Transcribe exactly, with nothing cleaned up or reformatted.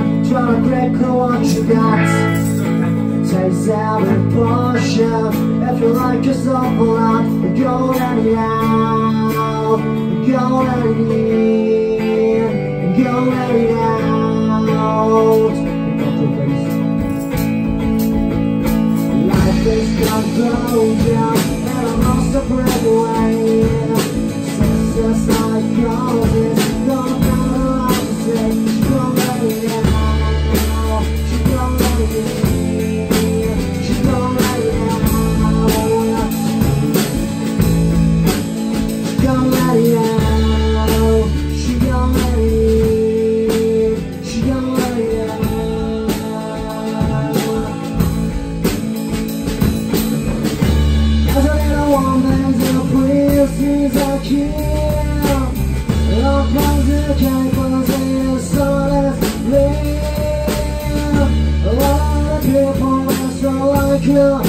Trying to grab what you got. Takes out a portion. If you like yourself a lot, go let it out. Go let it in. Go let it out. Life is gonna go down, and I'm lost up right away. Success I call this, don't know what to say. Go let it out. Go let it in. Go let it out. Go let it out. She gon' let it in. She gon' let it out. As a little woman's in a princess I kill. Love comes in a campus and it's so let's live. A lot of people are so like you.